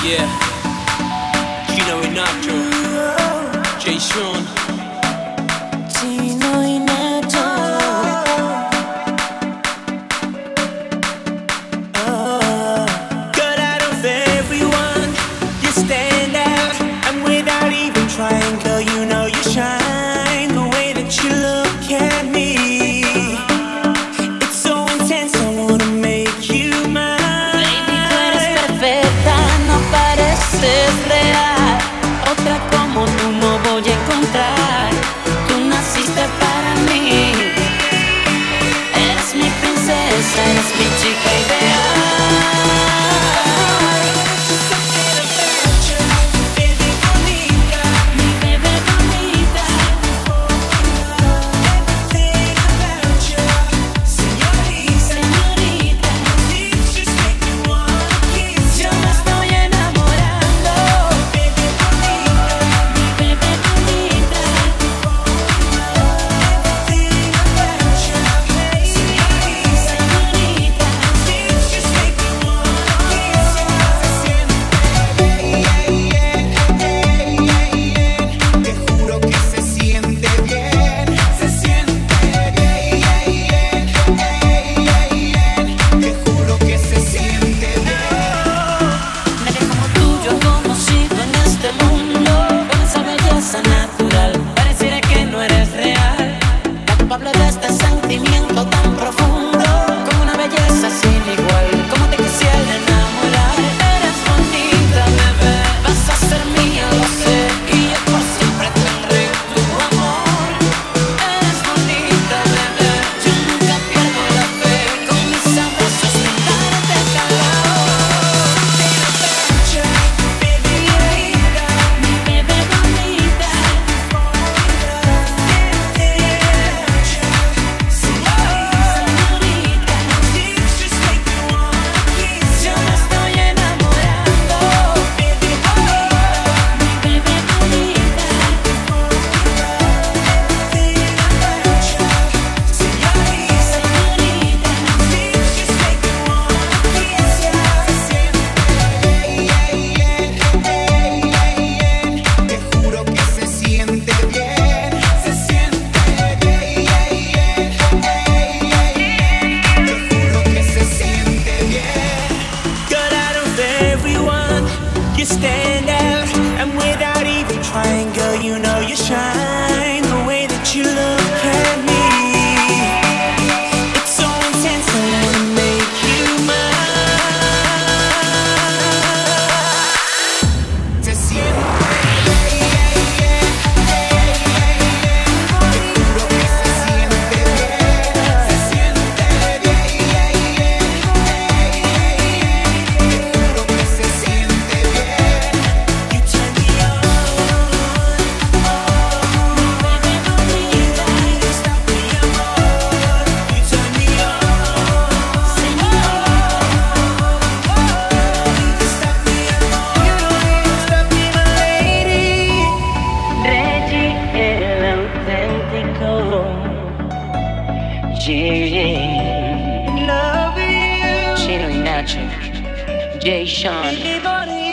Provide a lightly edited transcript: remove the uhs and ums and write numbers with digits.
Yeah, Gino y Nacho, Jay Sean. Gino y Nacho. Cut out of everyone, you stand out, and without even trying, girl, you know you shine. The way that you look at me, it's so intense, I wanna make you mine. Baby, tú eres perfecta, no pareces real. Otra como tú no voy a encontrar. Tú naciste para mí. Eres mi princesa, eres mi chica ideal. You stand out, and without even trying, girl, you know you shine. The way that you look at me, it's so intense, I wanna make you mine. Se siente. Gino y Nacho, Jay Sean.